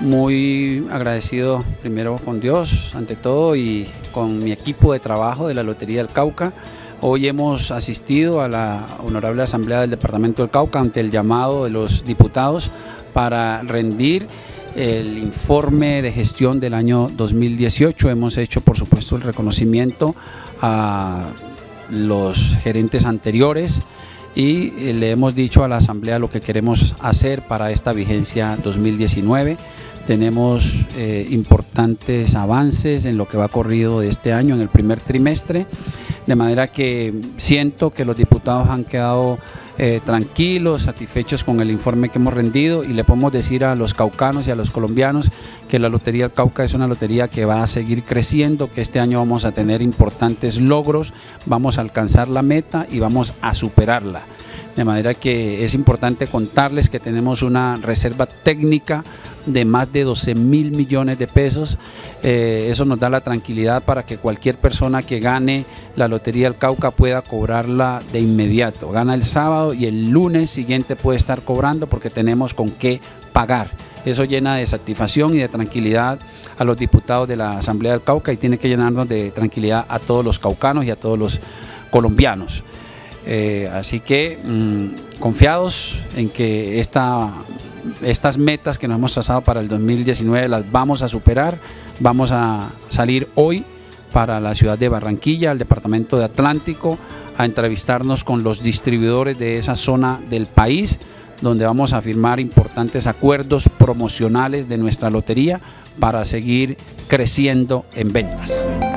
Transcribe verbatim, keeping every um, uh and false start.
muy agradecido primero con Dios, ante todo, y con mi equipo de trabajo de la Lotería del Cauca. Hoy hemos asistido a la Honorable Asamblea del Departamento del Cauca ante el llamado de los diputados para rendir el informe de gestión del año dos mil dieciocho. Hemos hecho, por supuesto, el reconocimiento a los gerentes anteriores y le hemos dicho a la Asamblea lo que queremos hacer para esta vigencia dos mil diecinueve. Tenemos eh, importantes avances en lo que va corrido de este año, en el primer trimestre, de manera que siento que los diputados han quedado eh, tranquilos, satisfechos con el informe que hemos rendido, y le podemos decir a los caucanos y a los colombianos que la Lotería del Cauca es una lotería que va a seguir creciendo, que este año vamos a tener importantes logros, vamos a alcanzar la meta y vamos a superarla. De manera que es importante contarles que tenemos una reserva técnica de más de doce mil millones de pesos. Eh, eso nos da la tranquilidad para que cualquier persona que gane la Lotería del Cauca pueda cobrarla de inmediato. Gana el sábado y el lunes siguiente puede estar cobrando porque tenemos con qué pagar. Eso llena de satisfacción y de tranquilidad a los diputados de la Asamblea del Cauca, y tiene que llenarnos de tranquilidad a todos los caucanos y a todos los colombianos. Eh, así que mmm, confiados en que esta, estas metas que nos hemos trazado para el dos mil diecinueve las vamos a superar. Vamos a salir hoy para la ciudad de Barranquilla, al departamento de Atlántico, a entrevistarnos con los distribuidores de esa zona del país, donde vamos a firmar importantes acuerdos promocionales de nuestra lotería para seguir creciendo en ventas.